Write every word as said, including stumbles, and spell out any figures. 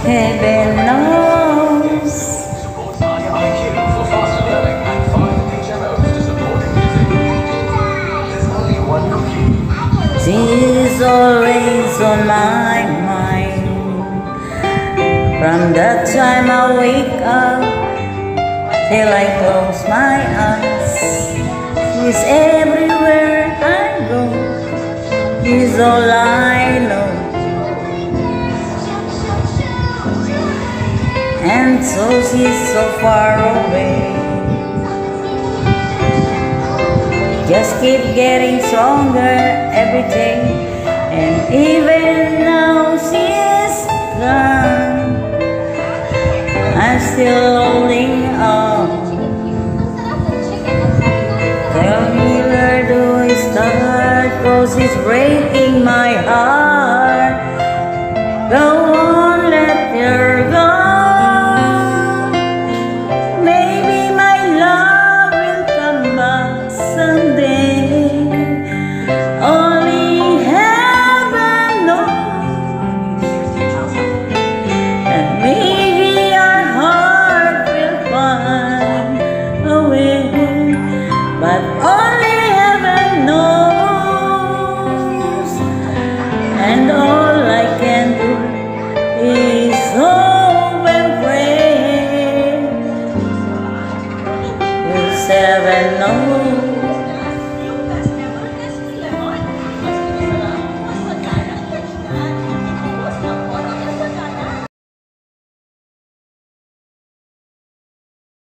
Heaven knows. She's always on my mind. From the time I wake up till I close my eyes, she's everywhere I go. She's all I know. And so she's so far away. Just keep getting stronger every day. And even now she's gone, I'm still holding on. Tell me, where do I start? 'Cause it's breaking my heart. Go on, let her go. But only heaven knows, and all I can do is hope and pray. 'Cause heaven knows.